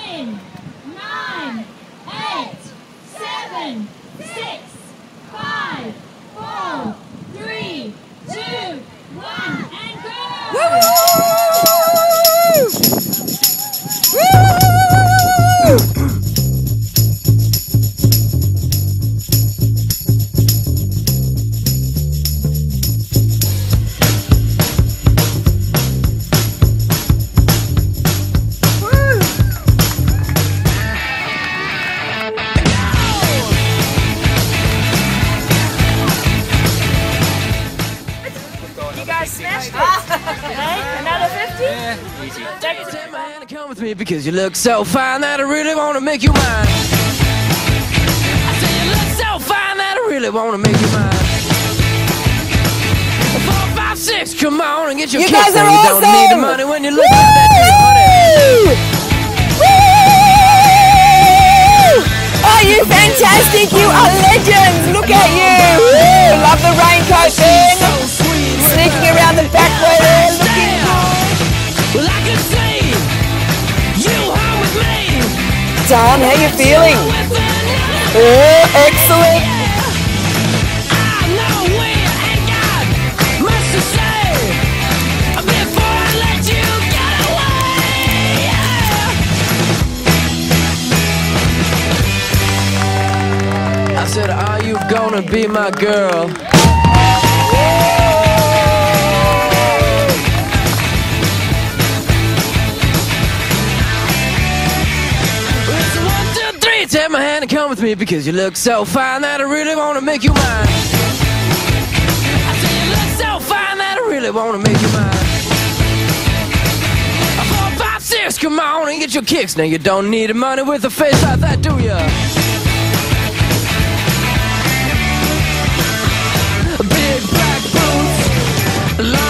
10, 9, 8, 7, 6, 5, 4, 3, 2, 1, and go! Woo! Smashed it. Okay, another 50? Yeah, easy. Take my hand and come with me because you look so fine that I really want to make you mine. I say you look so fine that I really want to make you mine. 4, 5, 6, come on and get your You kicks. guys are You awesome! don't need the money when you look like that, honey. Oh, you fantastic! You are legends! Look at you! Woo! Love the raincoat thing! Sneaking around the back way there, looking good. Well, I can see you home with me. Don, how you feeling? Oh, excellent! I know we ain't got much to say before I let you get away. I said, are you gonna be my girl? Take my hand and come with me because you look so fine that I really want to make you mine. I say you look so fine that I really want to make you mine. 4, 5, 6, come on and get your kicks. Now you don't need the money with a face like that, do ya? Big black boots, long